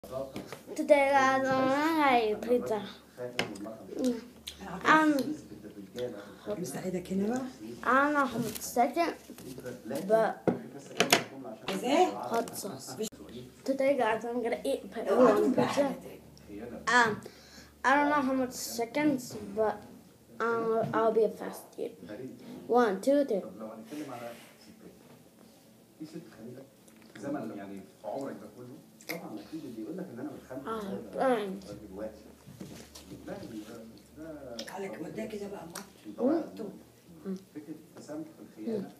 Today guys, I made pizza. مساعدك هنا بقى. I'm not hot second, but hot sauce. Today guys, I'm gonna eat pepperoni pizza. I don't know how much seconds, but I'll be a fast eater. 1, 2, 3. في ست خليفه زمن يعني في عمرك ده كله طبعا اكيد اللي يقول لك ان انا بتخانق دلوقتي لا ده عليك وداه كده بقى فكره التسامح في الخيانه.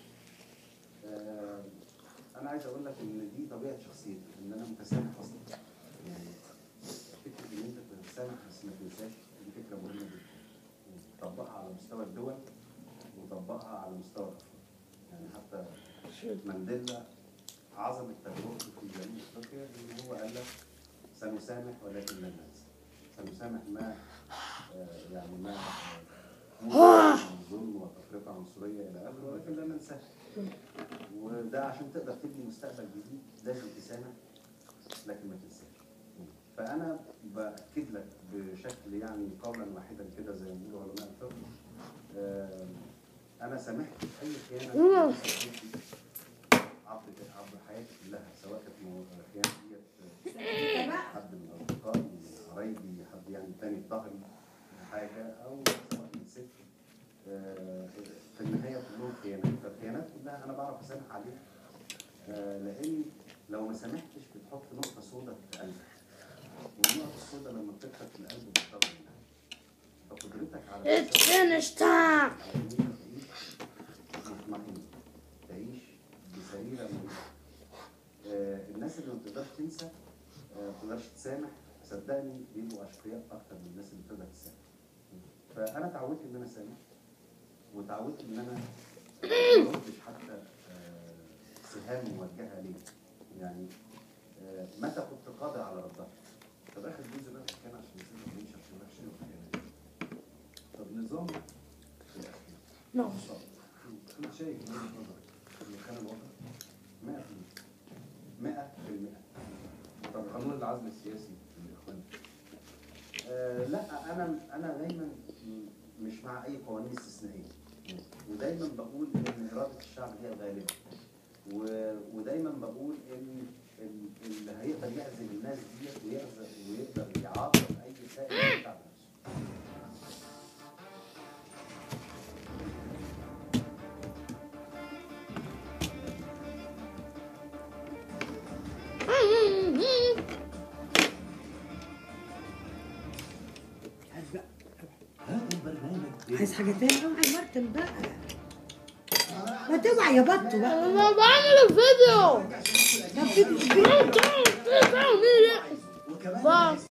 انا عايز اقول لك ان دي طبيعه شخصيتي ان انا متسامح اصلا. يعني فكره ان انت تتسامح بس ما تنساش دي فكره مهمه جدا. طبقها على مستوى الدول وطبقها على مستوى الافراد. يعني حتى مانديلا عظمة تجربته في جنوب افريقيا ان هو قال لك سنسامح ولكن لن ننسى. سنسامح ما يعني ما ظلم وتفرقة عنصرية الى اخره ولكن لن ننساه. وده عشان تقدر تبني مستقبل جديد لازم تسامح لكن ما تنساش. فانا باكد لك بشكل يعني قولا واحدا كده زي ما بيقولوا علماء الفقه. انا سامحت في اي خيانه عبر حياتي كلها سواء كانت خيانه ديت حد من اصدقائي من قرايبي حد يعني تاني في ظهري حاجه او سواء من ست. في النهايه كلهم خيانات. فالخيانات كلها انا بعرف اسامح عليها لان لو ما سامحتش بتحط نقطه سوداء في قلبك والنقطه السوداء لما بتكتر في القلب بتطلع منها. فقدرتك على It's finished time. تعيش بسريرة مريحة. الناس اللي ما بتقدرش تنسى ما بتقدرش تسامح صدقني بيبقوا اشقياء اكتر من الناس اللي بتقدر تسامح. فانا اتعودت ان انا اسامح واتعودت ان انا ما اردش حتى سهام موجهه ليه. يعني متى كنت قادر على ردها. طب اخر جزء بقى كان عشان نسيب مش عشان وحشه وخيانه. طب نظام No. كنت شايف من وجهه نظرك ان كان الوضع 100%. طب قانون العزل السياسي للاخوان. لا انا دايما مش مع اي قوانين استثنائيه ودايما بقول ان اراده الشعب هي الغالبه ودايما بقول ان اللي هيقدر يعزل الناس ديت ويقدر يعاقب اي سائل الشعب نفسه. عايز حاجة تاني؟ اوعى يا مرتم بقى. ما توعى يا بطو بقى. أنا بعمل فيديو. طب